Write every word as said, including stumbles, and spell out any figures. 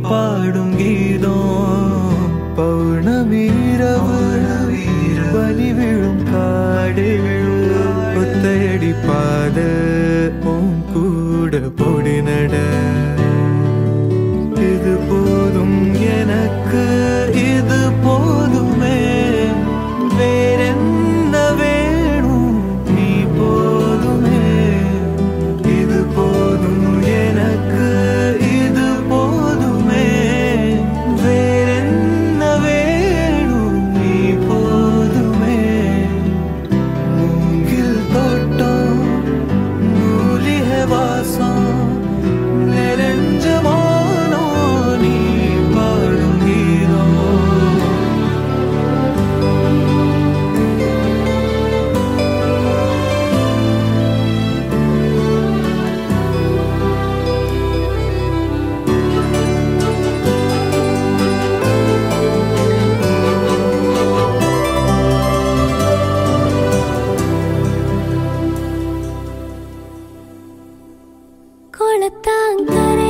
பாடும் கீதம் பௌர்ணமீரவு பனி விழும் காடு ஒத்தையடி பாத உன் கூட பொடி நட இது போதும் எனக்கு இது போதுமே வேறென்ன வேணும் நீ போதுமே இது போதும் எனக்கு இது போதுமே வேறென்ன வேணும் நீ போதுமே மூங்கில் தோட்டம் மூலிகை வாசம் நிறைஞ்சமானோ நீ பாடும் கீதம் கொளத்தாங்கரை